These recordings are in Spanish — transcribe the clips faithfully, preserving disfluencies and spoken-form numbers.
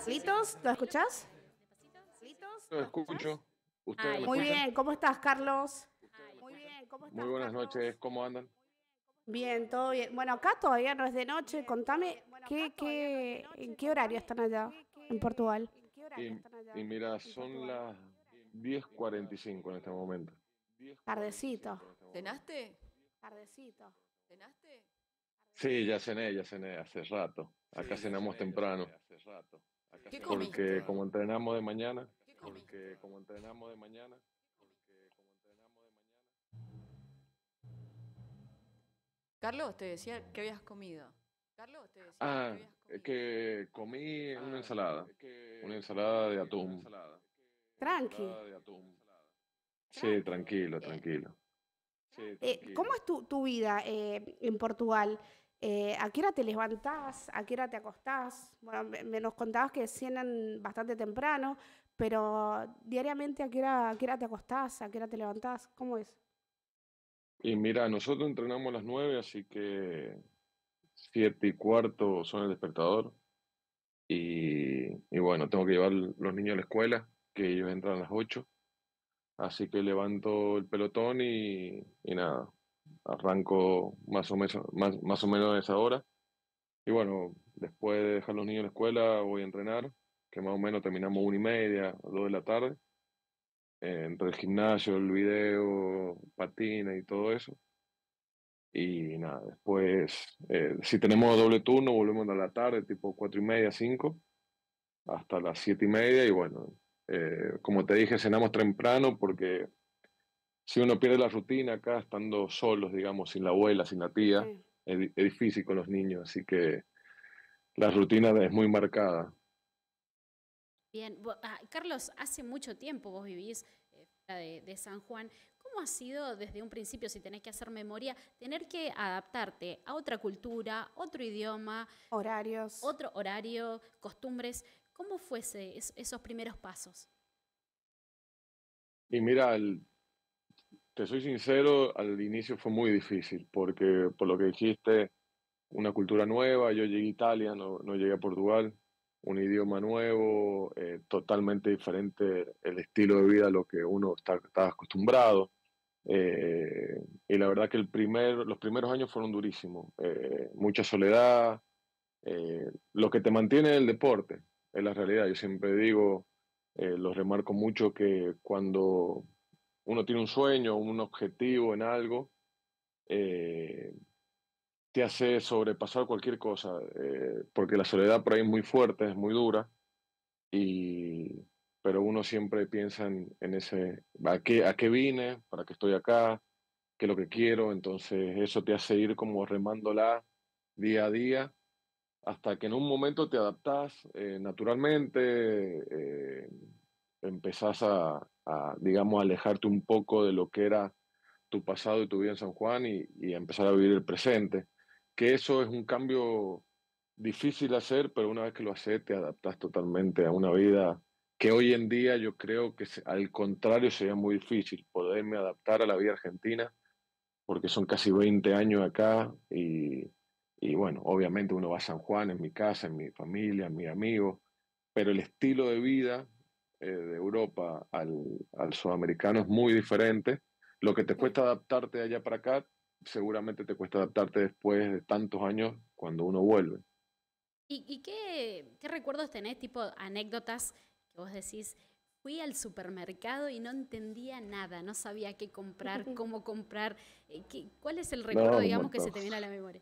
¿Litos? ¿Lo escuchás? Lo escucho. ¿Ustedes Ay, me muy escuchan? bien, ¿cómo estás, Carlos? Muy bien, ¿cómo Muy estás, buenas noches. Carlos? ¿Cómo andan? Bien, todo bien. Bueno, acá todavía no es de noche. Contame, ¿qué, qué, ¿en qué horario están allá en Portugal? Y, y mira, son las diez cuarenta y cinco en este momento. Tardecito, ¿Cenaste? tardecito. ¿Cenaste? Sí, ya cené, ya cené hace rato. Acá cenamos temprano. ¿Qué Porque comiste? como entrenamos de mañana, ¿Qué comiste? porque como entrenamos de mañana. Carlos, te decía que habías comido. Carlos, te decía que Ah, habías es comido. que comí una ensalada. Una ensalada de atún. Tranqui. Sí, Tranqui. tranquilo, Eh, tranquilo. eh, ¿cómo es tu, tu vida eh, en Portugal? Eh, ¿a qué hora te levantás? ¿A qué hora te acostás? Bueno, me, me nos contabas que cenan bastante temprano, pero diariamente ¿a qué hora, ¿a qué hora te acostás? ¿A qué hora te levantás? ¿Cómo es? Y mira, nosotros entrenamos a las nueve, así que siete y cuarto son el despertador. Y, y bueno, tengo que llevar los niños a la escuela, que ellos entran a las ocho. Así que levanto el pelotón y, y nada, arranco más o menos, más, más o menos a esa hora. Y bueno, después de dejar los niños en la escuela, voy a entrenar, que más o menos terminamos una y media, dos de la tarde, eh, entre el gimnasio, el video, patina y todo eso. Y nada, después, eh, si tenemos doble turno, volvemos a la tarde, tipo cuatro y media, cinco, hasta las siete y media. Y bueno, eh, como te dije, cenamos temprano porque si uno pierde la rutina acá, estando solos, digamos, sin la abuela, sin la tía, Sí. es, di- es difícil con los niños, así que la rutina es muy marcada. Bien, vo- ah, Carlos, hace mucho tiempo vos vivís eh, fuera de, de San Juan. ¿Cómo ha sido desde un principio, si tenés que hacer memoria, tener que adaptarte a otra cultura, otro idioma, Horarios. otro horario, costumbres? ¿Cómo fuese es- esos primeros pasos? Y mira, el- te soy sincero, al inicio fue muy difícil, porque por lo que dijiste, una cultura nueva, yo llegué a Italia, no, no llegué a Portugal, un idioma nuevo, eh, totalmente diferente el estilo de vida a lo que uno está, está acostumbrado. Eh, y la verdad que el primer, los primeros años fueron durísimos. Eh, mucha soledad, eh, lo que te mantiene es el deporte, es la realidad. Yo siempre digo, eh, lo remarco mucho, que cuando uno tiene un sueño, un objetivo en algo, eh, te hace sobrepasar cualquier cosa, eh, porque la soledad por ahí es muy fuerte, es muy dura, y, pero uno siempre piensa en, en ese, ¿a qué, a qué vine? ¿Para qué estoy acá? ¿Qué es lo que quiero? Entonces eso te hace ir como remándola día a día, hasta que en un momento te adaptás eh, naturalmente, eh, empezás a, a, digamos, alejarte un poco de lo que era tu pasado y tu vida en San Juan, y, y a empezar a vivir el presente. Que eso es un cambio difícil de hacer, pero una vez que lo haces te adaptas totalmente a una vida que hoy en día yo creo que se- al contrario sería muy difícil poderme adaptar a la vida argentina, porque son casi veinte años acá. Y, y bueno, obviamente uno va a San Juan, en mi casa, en mi familia, en mis amigos, pero el estilo de vida eh, de Europa al, al sudamericano es muy diferente. Lo que te Sí. cuesta adaptarte de allá para acá, seguramente te cuesta adaptarte después de tantos años cuando uno vuelve. ¿Y, y qué, qué recuerdos tenés, tipo anécdotas que vos decís, fui al supermercado y no entendía nada, no sabía qué comprar, cómo comprar? Eh, qué- ¿cuál es el recuerdo, No, un digamos, que montón. se te viene a la memoria?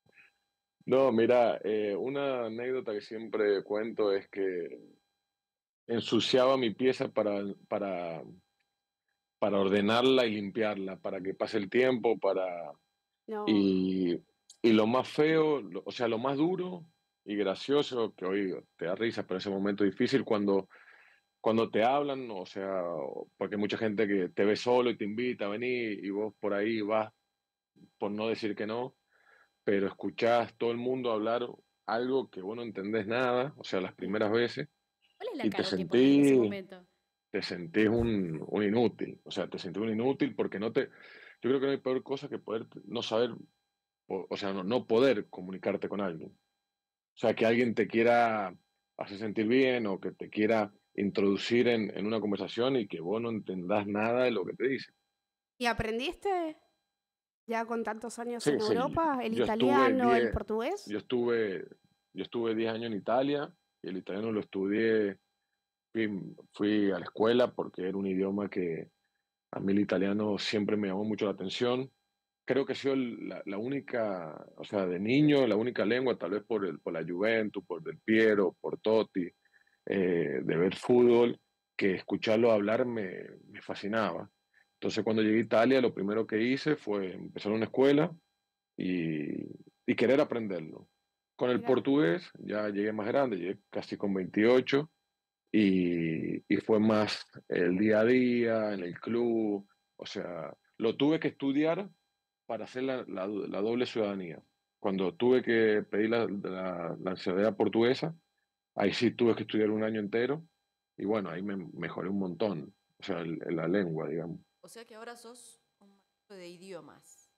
No, mira, eh, una anécdota que siempre cuento es que ensuciaba mi pieza para, para, para ordenarla y limpiarla, para que pase el tiempo, para... No. Y, y lo más feo, lo- o sea, lo más duro y gracioso, que hoy te da risa, pero ese momento difícil, cuando, cuando te hablan, o sea, porque hay mucha gente que te ve solo y te invita a venir, y vos por ahí vas por no decir que no, pero escuchás todo el mundo hablar algo que vos no entendés nada, o sea, las primeras veces, ¿Cuál es la y te cara que pones en ese sentís, momento? te sentís un, un inútil, o sea, te sentís un inútil porque no te... Yo creo que no hay peor cosa que poder no saber, o, o sea, no, no poder comunicarte con alguien. O sea, que alguien te quiera hacer sentir bien o que te quiera introducir en, en una conversación y que vos no entendás nada de lo que te dice. ¿Y aprendiste ya con tantos años Sí, en sí, Europa el yo estuve italiano, el diez portugués? yo estuve, yo estuve diez años en Italia y el italiano lo estudié, fui, fui a la escuela porque era un idioma que a mí el italiano siempre me llamó mucho la atención. Creo que ha sido la, la única, o sea, de niño, la única lengua, tal vez por, el, por la Juventus, por Del Piero, por Totti, eh, de ver fútbol, que escucharlo hablar me, me fascinaba. Entonces, cuando llegué a Italia, lo primero que hice fue empezar una escuela y, y querer aprenderlo. Con el Mira, portugués ya llegué más grande, llegué casi con veintiocho y, y fue más el día a día, en el club, o sea, lo tuve que estudiar para hacer la, la, la doble ciudadanía. Cuando tuve que pedir la, la, la ciudadanía portuguesa, ahí sí tuve que estudiar un año entero y bueno, ahí me mejoré un montón, o sea, el- la lengua, digamos. O sea que ahora sos un maestro de idiomas.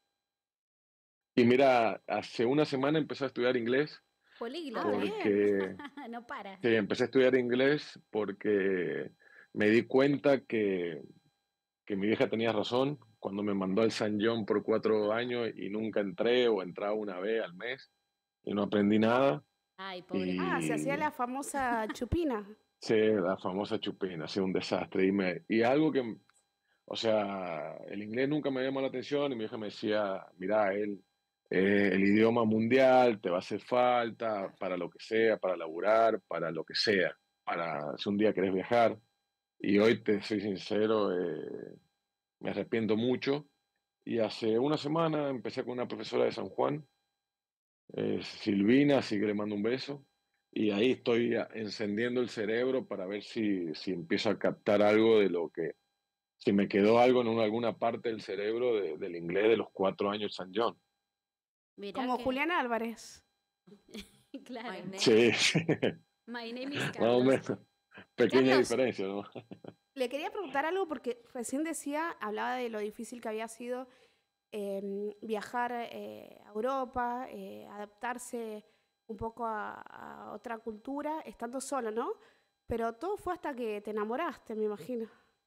Y mira, hace una semana empecé a estudiar inglés ah, Políglota. bien. porque, No para. sí, empecé a estudiar inglés porque me di cuenta que, que mi vieja tenía razón cuando me mandó al San John por cuatro años y nunca entré o entraba una vez al mes y no aprendí nada. Ay, pobre Ah, se pibe. hacía Y la famosa chupina. sí, la famosa chupina, ha sido un desastre. Y, me, y algo que, o sea, el inglés nunca me llamó la atención y mi hija me decía, mira, él, eh, el idioma mundial te va a hacer falta Claro. para lo que sea, para laburar, para lo que sea, para si un día querés viajar. Y hoy te soy sincero, eh, me arrepiento mucho. Y hace una semana empecé con una profesora de San Juan, eh, Silvina, así que le mando un beso. Y ahí estoy a- encendiendo el cerebro para ver si, si empiezo a captar algo de lo que, si me quedó algo en una- alguna parte del cerebro de- del inglés de los cuatro años San John. Mirá Como que. Julián Álvarez. Claro. My name Sí, is... sí, My name is más o Carlos. menos. Pequeña Carlos, diferencia, ¿no? le quería preguntar algo porque recién decía, hablaba de lo difícil que había sido em, viajar eh, a Europa, eh, adaptarse un poco a, a otra cultura, estando solo, ¿no? Pero todo fue hasta que te enamoraste, me imagino.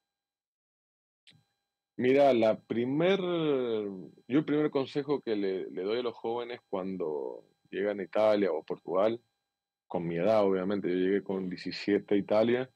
Mira, la primer, yo el primer consejo que le, le doy a los jóvenes cuando llegan a Italia o a Portugal, con mi edad, obviamente, yo llegué con diecisiete a Italia.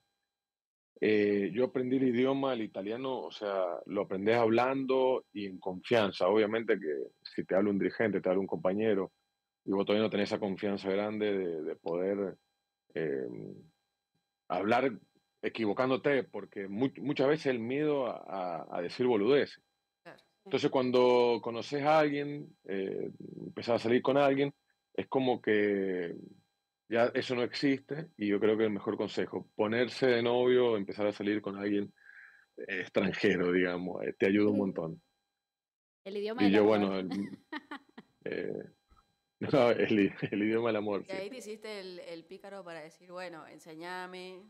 Eh, yo aprendí el idioma, el italiano, o sea, lo aprendes hablando y en confianza. Obviamente que si te habla un dirigente, te habla un compañero, y vos todavía no tenés esa confianza grande de, de poder eh, hablar equivocándote, porque mu- muchas veces el miedo a, a- a decir boludeces. Claro. Entonces, cuando conoces a alguien, eh, empezás a salir con alguien, es como que ya eso no existe y yo creo que el mejor consejo, ponerse de novio, empezar a salir con alguien eh, extranjero, digamos, eh, te ayuda un Mm. montón. El idioma Y del yo, amor. bueno, el, eh, no, el, i- el idioma del amor, Y sí. ahí te hiciste el, el pícaro para decir, bueno, enséñame.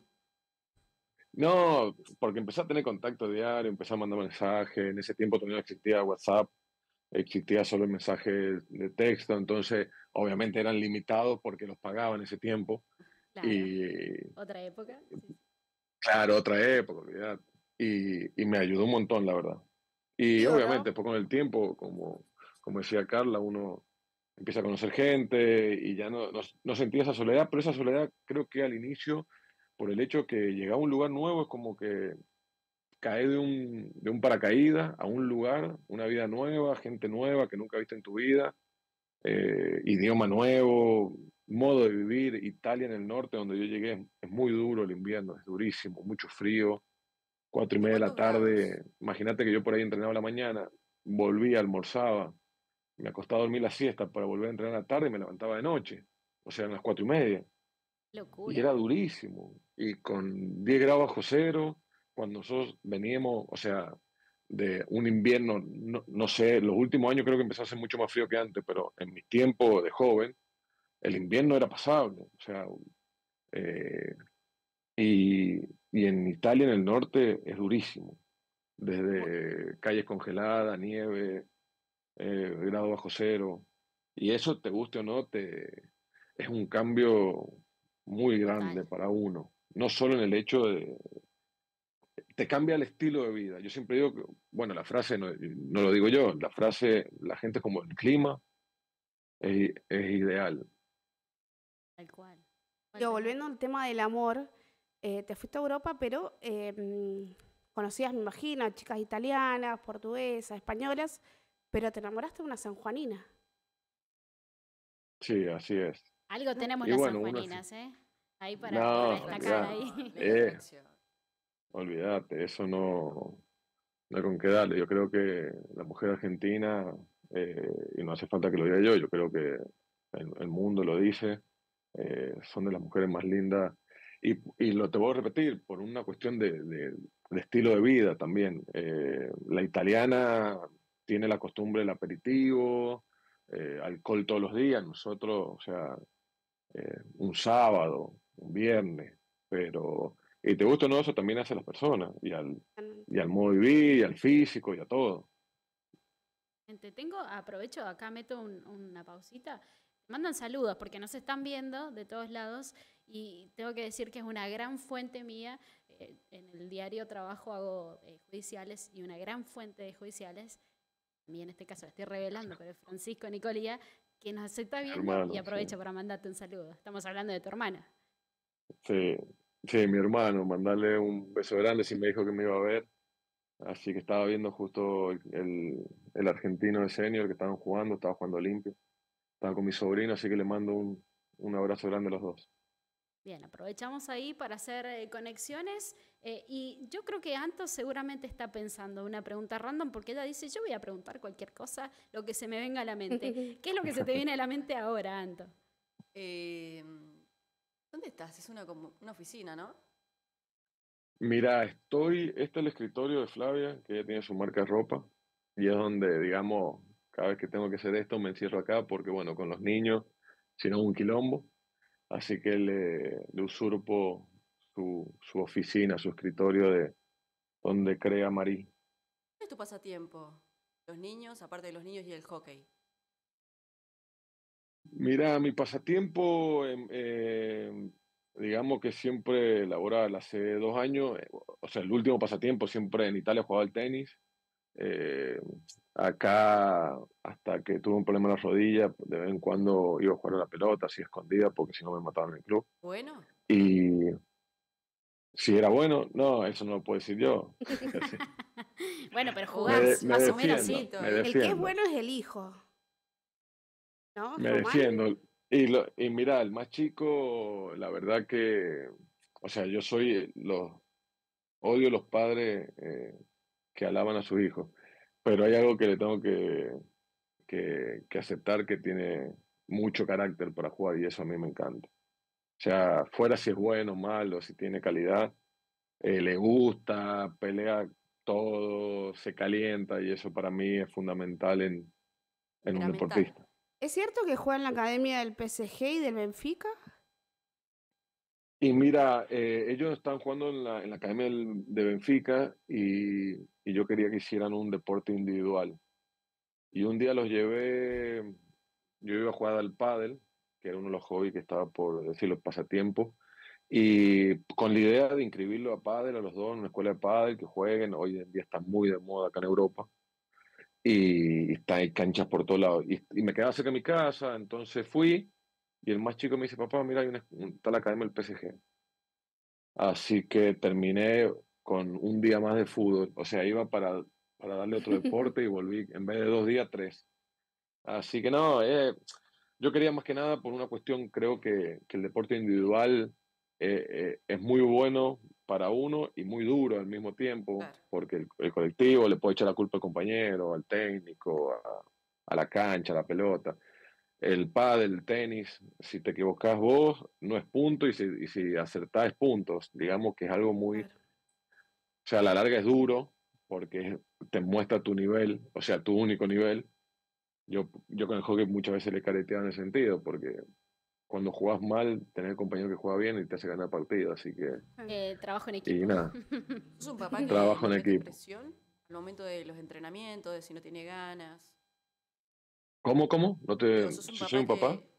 No, porque empecé a tener contacto diario, empecé a mandar mensajes, en ese tiempo todavía no existía WhatsApp, existía solo el mensaje de texto, entonces obviamente eran limitados porque los pagaba en ese tiempo. Claro. Y Otra época. Sí, sí. claro, otra época, olvidate. Y, y me ayudó un montón, la verdad. Y Digo, ¿no? obviamente, después con el tiempo, como, como decía Carla, uno empieza a conocer gente y ya no, no, no sentía esa soledad, pero esa soledad creo que al inicio, por el hecho que llegaba a un lugar nuevo, es como que cae de un, de un paracaídas a un lugar, una vida nueva, gente nueva que nunca viste en tu vida, eh, idioma nuevo, modo de vivir. Italia en el norte, donde yo llegué, es muy duro el invierno, es durísimo, mucho frío, cuatro y ¿A media de la cuántos grados? tarde. Imagínate que yo por ahí entrenaba a la mañana, volvía, almorzaba, me acostaba a dormir la siesta para volver a entrenar a la tarde y me levantaba de noche, o sea, a las cuatro y media. Y Locura. era durísimo. Y con diez grados bajo cero, cuando nosotros veníamos, o sea, de un invierno, no, no sé, los últimos años creo que empezó a hacer mucho más frío que antes, pero en mi tiempo de joven, el invierno era pasable. O sea, eh, y, y en Italia, en el norte, es durísimo. Bu- Desde calles congeladas, nieve, eh, grado bajo cero. Y eso, te guste o no, te, es un cambio muy grande Total. para uno. No solo en el hecho de, te cambia el estilo de vida. Yo siempre digo que, bueno, la frase no, no lo digo yo, la frase, la gente es como el clima, es, es ideal. Tal cual. Tal, Yo, tal cual. volviendo al tema del amor, eh, te fuiste a Europa, pero eh, mm, conocías, me imagino, chicas italianas, portuguesas, españolas, pero te enamoraste de una sanjuanina. Sí, así es. Algo tenemos Y las bueno, uno sí. sanjuaninas, ¿eh? Ahí para, para No, destacar olvidate, Atracción, ahí. linda eh, atracción. olvídate, eso no, no hay con qué darle. Yo creo que la mujer argentina, eh, y no hace falta que lo diga yo, yo creo que el, el mundo lo dice, eh, son de las mujeres más lindas. Y, y lo te voy a repetir, por una cuestión de, de- de estilo de vida también. Eh, la italiana tiene la costumbre del aperitivo, eh, alcohol todos los días, nosotros, o sea, eh, un sábado, un viernes, pero, y te gusta o no, eso también hace a las personas, y al, y al modo de vivir, y al físico, y a todo. Gente, tengo, aprovecho, acá meto un- una pausita. Mandan saludos porque nos están viendo de todos lados y tengo que decir que es una gran fuente mía. eh, en el diario trabajo, hago eh, judiciales y una gran fuente de judiciales, y en este caso la estoy revelando, pero es Francisco Nicolía, que nos está viendo y Hermano, sí. aprovecho para mandarte un saludo. Estamos hablando de tu hermana. Sí, sí, mi hermano, mandarle un beso grande, si me dijo que me iba a ver. Así que estaba viendo justo el, el, el argentino de senior que estaban jugando, estaba jugando limpio. Estaba con mi sobrino, así que le mando un, un abrazo grande a los dos. Bien, aprovechamos ahí para hacer eh, conexiones eh, y yo creo que Anto seguramente está pensando una pregunta random porque ella dice, yo voy a preguntar cualquier cosa, lo que se me venga a la mente. ¿Qué es lo que se te viene a la mente ahora, Anto? Eh, ¿Dónde estás? Es una, como- una oficina, ¿no? Mira, estoy, este es el escritorio de Flavia, que ella tiene su marca de ropa, y es donde, digamos, cada vez que tengo que hacer esto me encierro acá, porque bueno, con los niños, si no es un quilombo, así que le, le usurpo su, su oficina, su escritorio de donde crea Marí. ¿Cuál es tu pasatiempo? Los niños, aparte de los niños y el hockey. Mira, mi pasatiempo, em, em, digamos que siempre laboral, hace dos años, eh, o sea, el último pasatiempo siempre en Italia jugaba al tenis. Eh, Acá, hasta que tuve un problema en la rodilla, de vez en cuando iba a jugar a la pelota, así escondida, porque si no me mataban en el club. Bueno, Y si era bueno, no, eso no lo puedo decir yo. Sí. Bueno, pero o Me, jugás, de- me más o menos defiendo, sí. poquito, me ¿eh? El que es defiendo, bueno es el hijo, ¿no, me Román? defiendo. Y, lo, y mira, el más chico, la verdad que, o sea, yo soy los, odio los padres eh, que alaban a sus hijos, pero hay algo que le tengo que, que, que aceptar que tiene mucho carácter para jugar y eso a mí me encanta. O sea, fuera si es bueno o malo, si tiene calidad, eh, le gusta, pelea todo, se calienta y eso para mí es fundamental en, en un Temperamental. deportista. ¿Es cierto que juega en la academia del P S G y del Benfica? Y mira, eh, ellos están jugando en la, en la academia del- de Benfica y, y yo quería que hicieran un deporte individual. Y un día los llevé, yo iba a jugar al pádel, que era uno de los hobbies que estaba por decir los pasatiempos, y con la idea de inscribirlo a pádel a los dos en una escuela de pádel, que jueguen, hoy en día está muy de moda acá en Europa, y está hay canchas por todos lados. Y, y me quedaba cerca de mi casa, entonces fui, y el más chico me dice, papá, mira, hay una, está la academia del P S G. Así que terminé con un día más de fútbol, o sea, iba para, para darle otro deporte y volví, en vez de dos días, tres. Así que no, eh, yo quería más que nada por una cuestión, creo que, que el deporte individual eh, eh, es muy bueno para uno y muy duro al mismo tiempo, Claro. porque el, el colectivo le puede echar la culpa al compañero, al técnico, a, a la cancha, a la pelota. El pádel, el tenis, si te equivocás vos, no es punto y si, y si acertás es puntos. Digamos que es algo muy, Claro. o sea, a la larga es duro porque te muestra tu nivel, o sea, tu único nivel. Yo, yo con el hockey muchas veces le careteaba en ese sentido, porque cuando jugás mal, tenés el compañero que juega bien y te hace ganar partido, así que, Eh, trabajo en y equipo. nada, ¿Sos un papá que trabajo no en le mete equipo. presión al momento de los entrenamientos, de si no tiene ganas? ¿Cómo, cómo? ¿No te, Digo, sos un si soy papá un papá? que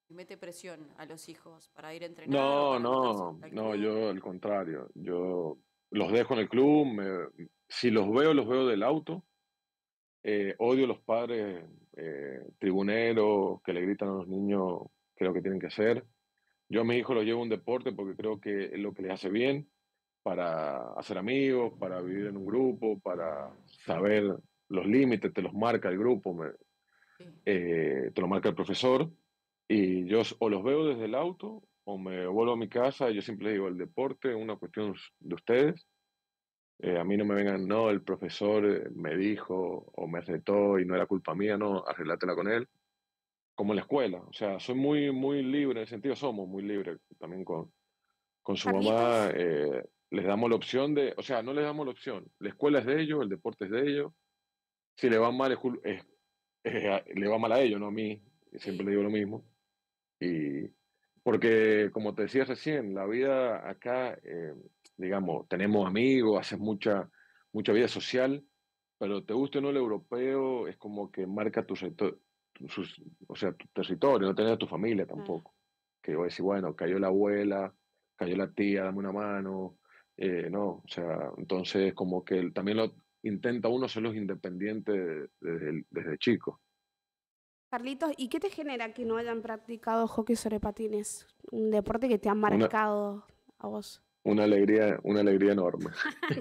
y mete presión a los hijos para ir a entrenar o No, para anotarse no, al no, club. yo al contrario. Yo los dejo en el club. me- si los veo, los veo del auto. Eh, odio los padres eh, tribuneros que le gritan a los niños qué es lo que tienen que hacer. Yo a mis hijos los llevo a un deporte porque creo que es lo que les hace bien para hacer amigos, para vivir en un grupo, para saber los límites, te los marca el grupo, me- Sí. eh, te lo marca el profesor. Y yo s- o los veo desde el auto o me vuelvo a mi casa. Yo siempre les digo, el deporte es una cuestión de ustedes. Eh, a mí no me vengan, no, el profesor eh, me dijo o me retó y no era culpa mía, no, arreglátela con él. Como en la escuela, o sea, soy muy, muy libre, en el sentido somos muy libres también con, con su mamá. Carlitos, Eh, les damos la opción de, o sea, no les damos la opción. La escuela es de ellos, el deporte es de ellos. Si le va mal, es, cul- es- es a- le va mal a ellos, no a mí. Siempre Sí. le digo lo mismo. Y porque, como te decía recién, la vida acá, eh, digamos, tenemos amigos, haces mucha, mucha vida social, pero te guste o no el europeo, es como que marca tu, sector- tu- sus- o sea, tu territorio, no tener a tu familia ah, tampoco. Que voy a decir, bueno, cayó la abuela, cayó la tía, dame una mano. Eh, no, o sea, entonces como que también lo intenta uno ser los independientes desde, el- desde chico. Carlitos, ¿y qué te genera que no hayan practicado hockey sobre patines? Un deporte que te ha Una, marcado a vos. una alegría, una alegría enorme.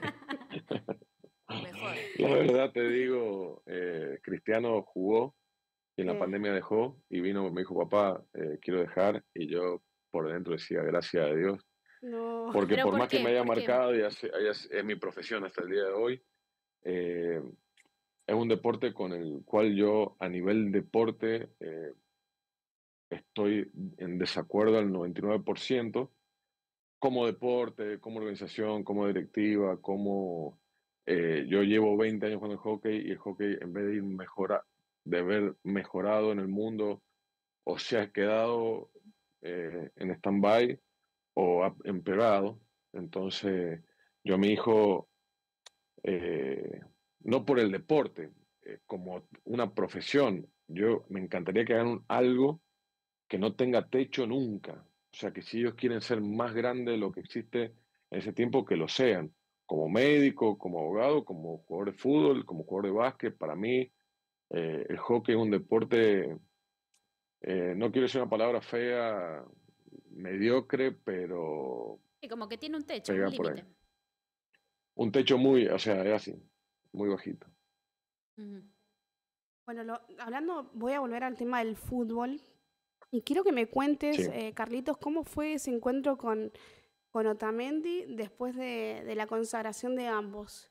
Mejor. La verdad te digo, eh, Cristiano jugó y en la Sí. pandemia dejó y vino, me dijo, papá, eh, quiero dejar, y yo por dentro decía, gracias a Dios, No. porque ¿Pero por por más que qué? me haya ¿Por qué? marcado y hace- haya- es mi profesión hasta el día de hoy, eh, es un deporte con el cual yo a nivel deporte eh, estoy en desacuerdo al noventa y nueve por ciento como deporte, como organización, como directiva, como eh, yo llevo veinte años jugando al hockey y el hockey en vez de ir mejora, de haber mejorado en el mundo o se ha quedado eh, en stand-by o ha empeorado. Entonces, yo a mi hijo, eh, no por el deporte, eh, como una profesión, yo me encantaría que hagan un- algo que no tenga techo nunca. O sea, que si ellos quieren ser más grandes de lo que existe en ese tiempo, que lo sean. Como médico, como abogado, como jugador de fútbol, como jugador de básquet. Para mí, eh, el hockey es un deporte, eh, no quiero decir una palabra fea, mediocre, pero Sí, como que tiene un techo, un pega por ahí. límite. Un techo muy, o sea, es así, muy bajito. Ujú. Bueno, lo- hablando, voy a volver al tema del fútbol. Y quiero que me cuentes, Sí. eh, Carlitos, cómo fue ese encuentro con, con Otamendi después de, de la consagración de ambos.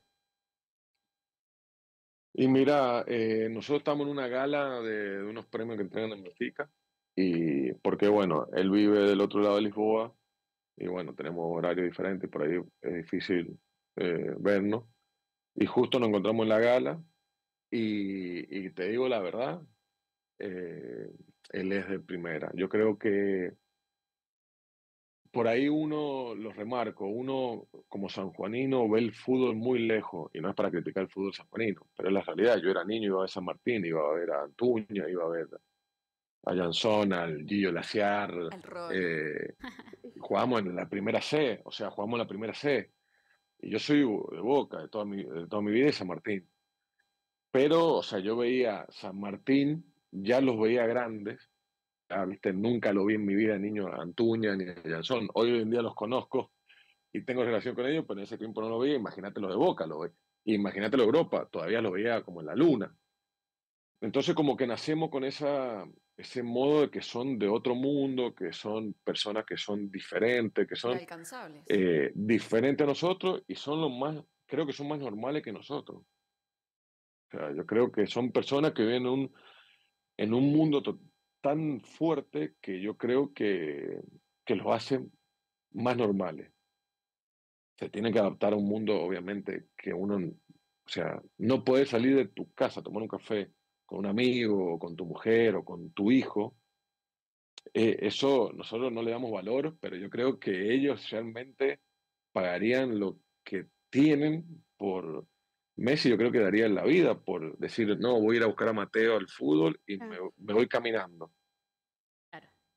Y mira, eh, nosotros estamos en una gala de, de unos premios que entregan en Benfica, y porque bueno, él vive del otro lado de Lisboa, y bueno, tenemos horario diferente, y por ahí es difícil eh, vernos. Y justo nos encontramos en la gala, y, y te digo la verdad, eh, él es de primera. Yo creo que por ahí uno, lo remarco, uno como sanjuanino ve el fútbol muy lejos, y no es para criticar el fútbol sanjuanino, pero es la realidad. Yo era niño, iba a ver San Martín, iba a ver a Antuña, iba a ver a Jansson, al Gillo Laciar, Al Rolo. eh, jugamos en la primera C, o sea, jugamos en la primera C. Y yo soy de Boca, de toda mi, de toda mi vida, de San Martín. Pero, o sea, yo veía San Martín, ya los veía grandes. Ya, ¿viste? Nunca lo vi en mi vida, niño, a Antuña ni a Jansson. Hoy en día los conozco y tengo relación con ellos, pero en ese tiempo no lo veía. Imagínate los de Boca, lo ve. Imagínate lo de Europa, todavía lo veía como en la luna. Entonces, como que nacemos con esa, ese modo de que son de otro mundo, que son personas que son diferentes, que son Inalcanzables. eh, diferentes a nosotros, y son los más, creo que son más normales que nosotros. O sea, yo creo que son personas que viven en un, en un mundo to- tan fuerte que yo creo que, que los hace más normales. Se tienen que adaptar a un mundo, obviamente, que uno, o sea, no puedes salir de tu casa a tomar un café con un amigo, o con tu mujer, o con tu hijo. Eh, eso nosotros no le damos valor, pero yo creo que ellos realmente pagarían lo que tienen por Messi. Yo creo que darían la vida por decir, no, voy a ir a buscar a Mateo al fútbol y me, Claro. me voy caminando. Claro.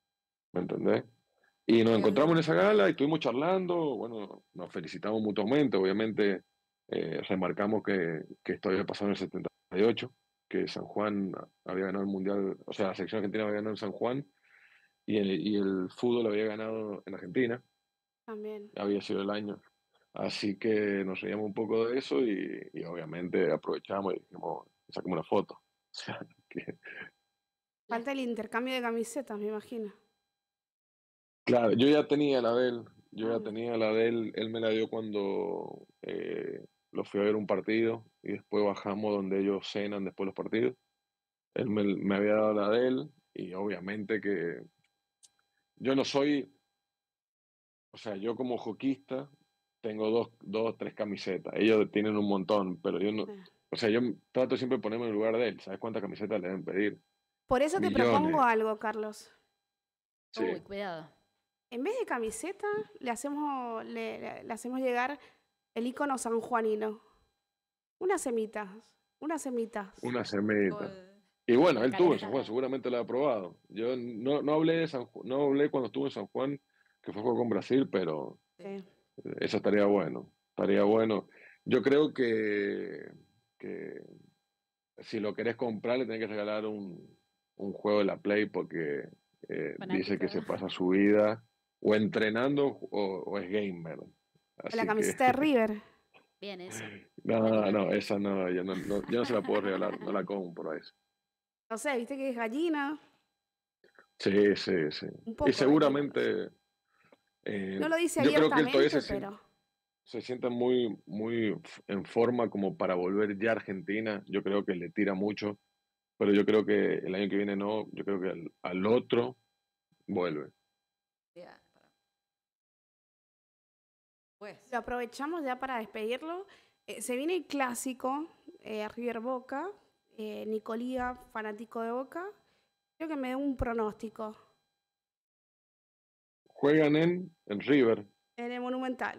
¿me entendés? Y nos Sí, encontramos en obvio. esa gala y estuvimos charlando, bueno, nos felicitamos mutuamente, obviamente eh, remarcamos que, que esto había pasado en el setenta y ocho, que San Juan había ganado el Mundial, o sea, la selección argentina había ganado en San Juan y el, y el fútbol había ganado en Argentina, También. había sido el año. Así que nos reíamos un poco de eso y, y obviamente aprovechamos y dijimos, sacamos una foto. O sea, que, Falta el intercambio de camisetas, me imagino. claro, yo ya tenía la de él, yo Ah, ya mira. tenía la de él, él me la dio cuando eh, lo fui a ver un partido y después bajamos donde ellos cenan después de los partidos. Él me, me había dado la de él y obviamente que yo no soy, o sea, yo como hockeyista tengo dos, dos, tres camisetas, ellos tienen un montón, pero yo no, Eh. o sea, yo trato siempre de ponerme en el lugar de él, ¿sabes cuántas camisetas le deben pedir? Por eso te propongo Millones, algo, Carlos. sí, Uy, cuidado. En vez de camiseta, le hacemos, le, le- le hacemos llegar el icono sanjuanino. Unas semitas, unas semitas. una semita. Gol. Y bueno, él tuvo en San Caleta. Juan, seguramente lo ha probado. Yo no, no hablé de San Ju- no hablé cuando estuve en San Juan, que fue juego con Brasil, pero Sí. Sí. eso estaría bueno. Estaría bueno. Yo creo que, que si lo querés comprar, le tenés que regalar un, un juego de la Play porque eh, dice Fanático. que se pasa su vida o entrenando o, o es gamer. O la Así que, camiseta de River. Bien eso. no, Fanático no, de- esa no, yo no, no, yo no se la puedo regalar, no la compro a eso. No sé, viste que es gallina. Sí, sí, sí. Un Y poco, ¿viste? seguramente, eh, No lo dice yo creo que él todavía abiertamente, se, sien- pero se siente muy, muy f- en forma como para volver ya a Argentina. Yo creo que le tira mucho, pero yo creo que el año que viene no, yo creo que al, al otro vuelve. Ya, para- Pues, lo aprovechamos ya para despedirlo. Eh, se viene el clásico, eh, River Boca. Eh, Nicolía, fanático de Boca. Creo que me dé un pronóstico Juegan en, en River, en el Monumental.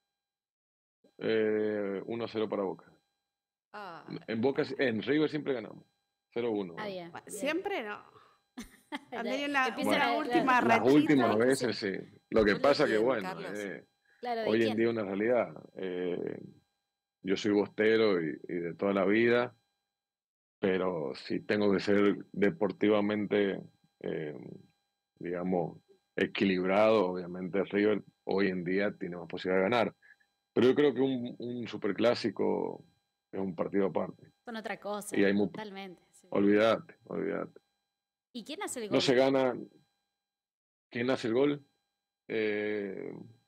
eh, uno a cero para Boca. ah, En Boca, en River siempre ganamos, cero uno. Ah, bien. Bueno, bien. Siempre no. Han Ya tenido una, empieza Bueno, una la- última la- Las rachita. últimas Sí, veces sí. Lo que ¿Gol de pasa que, quién, bueno, Carlos? eh, Claro, ¿de hoy en quién? día es una realidad. Eh, yo soy bostero y, y de toda la vida, pero si tengo que ser deportivamente, eh, digamos, equilibrado, obviamente River hoy en día tiene más posibilidad de ganar. Pero yo creo que un, un superclásico es un partido aparte. Son otra cosa, Y hay muy, totalmente. Sí. olvídate, olvídate. ¿Y quién hace el No gol? se gana. ¿Quién hace el gol? Eh,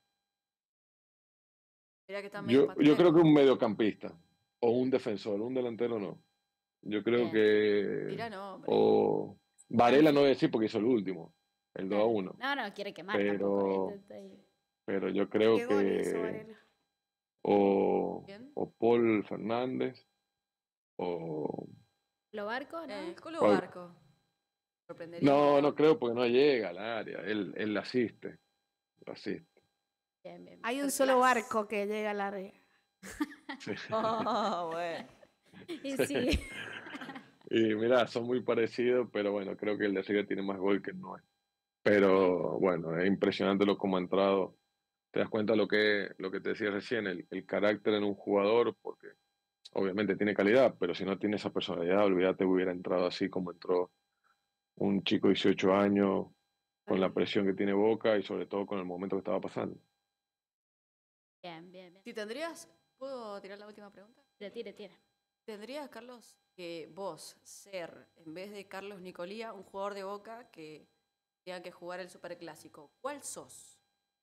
Mirá que está medio yo, yo creo que patinero. un mediocampista o un defensor, un delantero no. Yo creo Bien. que. Mirá, no, hombre. O Varela no voy a decir porque hizo el último, el dos a Claro. uno. No, no, quiere quemar tampoco. Pero, eh, está ahí. pero yo creo ¿Qué gol hizo que. Varela? O, ¿Quién? o Paul Fernández o. ¿Lo barco, no? Eh, el Colo ¿Cuál? Barco. Sorprendería. No, no creo porque no llega al área. Él, él la asiste. La asiste. Bien, bien, bien. Hay un First solo class. barco que llega al área. Sí. Ah, bueno. Y sí. Y mira, son muy parecidos, pero bueno, creo que el de River tiene más gol que el nuestro. Pero bueno, es impresionante lo como ha entrado. Te das cuenta lo que, lo que te decía recién, el, el carácter en un jugador, porque obviamente tiene calidad, pero si no tiene esa personalidad, olvídate, hubiera entrado así como entró un chico de dieciocho años, con la presión que tiene Boca y sobre todo con el momento que estaba pasando. Bien, bien, bien. Si tendrías, ¿puedo tirar la última pregunta? Tira, tira, tira. ¿Tendrías, Carlos, que vos ser, en vez de Carlos Nicolía, un jugador de Boca que tenga que jugar el Superclásico? ¿Cuál sos?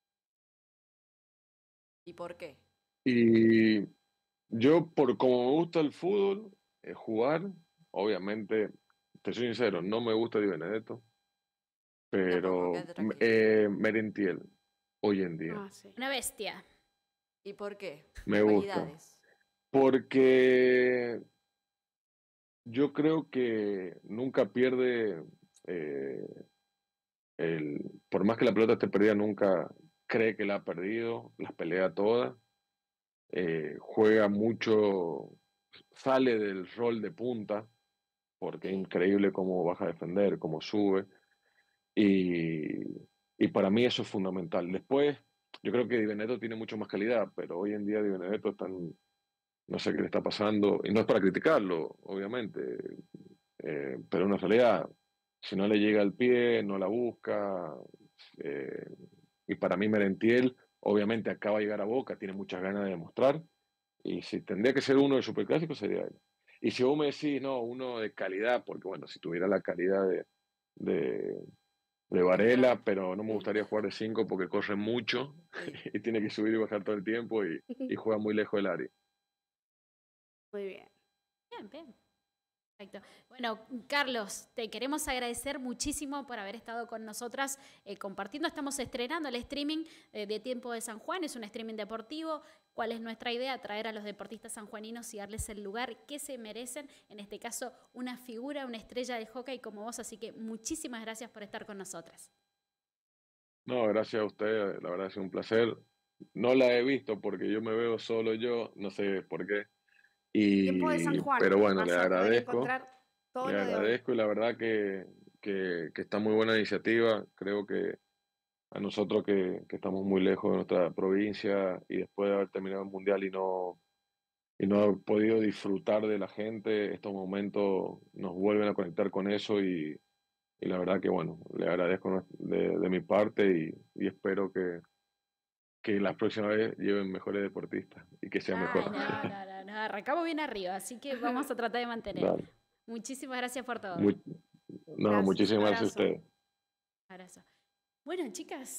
¿Y por qué? Y yo, por como me gusta el fútbol, eh, jugar, obviamente, te soy sincero, no me gusta Di Benedetto, Tampoco, pero quédate m- tranquilo. eh, Merentiel, hoy en día, Ah, sí. Una bestia. ¿Y por qué? me ¿Qué gusta. cualidades? Porque yo creo que nunca pierde, eh, el, por más que la pelota esté perdida, nunca cree que la ha perdido, las pelea todas, eh, juega mucho, sale del rol de punta, porque es Sí. increíble cómo baja a defender, cómo sube, y, y para mí eso es fundamental. Después, yo creo que Di Benedetto tiene mucho más calidad, pero hoy en día Di Benedetto está en- no sé qué le está pasando, y no es para criticarlo, obviamente, eh, pero en una realidad, si no le llega al pie, no la busca, eh, y para mí Merentiel, obviamente acaba de llegar a Boca, tiene muchas ganas de demostrar, y si tendría que ser uno del Superclásico sería él. Y si vos me decís, no, uno de calidad, porque bueno, si tuviera la calidad de, de, de Varela, pero no me Sí. gustaría jugar de cinco porque corre mucho Sí. y tiene que subir y bajar todo el tiempo y, y juega muy lejos del área. Muy bien. Bien, bien. Perfecto. Bueno, Carlos, te queremos agradecer muchísimo por haber estado con nosotras eh, compartiendo. Estamos estrenando el streaming eh, de Tiempo de San Juan, es un streaming deportivo. ¿Cuál es nuestra idea? Traer a los deportistas sanjuaninos y darles el lugar que se merecen. En este caso, una figura, una estrella del hockey como vos. Así que muchísimas gracias por estar con nosotras. No, gracias a usted, la verdad es un placer. No la he visto porque yo me veo solo yo, no sé por qué. Tiempo de San Y, Juan. pero bueno, le Vas a poder agradezco, encontrar todo le lo de hoy. agradezco y la verdad que, que, que está muy buena iniciativa. Creo que a nosotros que, que estamos muy lejos de nuestra provincia y después de haber terminado el mundial y no, y no haber podido disfrutar de la gente, estos momentos nos vuelven a conectar con eso y, y la verdad que bueno, le agradezco de, de mi parte y, y espero que, que la próxima vez lleven mejores deportistas y que sea mejor. Ay, no, no, no, no. Arrancamos bien arriba, así que vamos a tratar de mantener. Dale. Muchísimas gracias por todo. Muy, no, Gracias. muchísimas gracias a Abrazo. ustedes. Abrazo. Bueno, chicas.